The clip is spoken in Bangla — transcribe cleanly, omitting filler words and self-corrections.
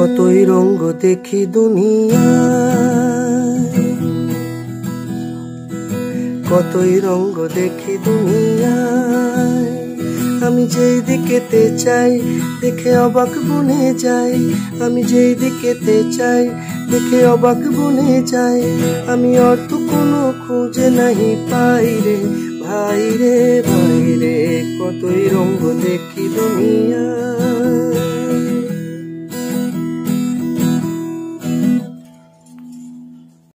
কতই রঙ্গ দেখি দুনিয়ায়, কতই রঙ্গ দেখি দুনিয়ায়। আমি যেই দিকেতে চাই দেখে অবাক বনে যাই, আমি যেই দিকেতে চাই দেখে অবাক বনে যাই। আমি অর্থ কোনো খুঁজে নাহি পাই রে ভাই রে ভাই রে, কতই রঙ্গ দেখি দুনিয়ায়।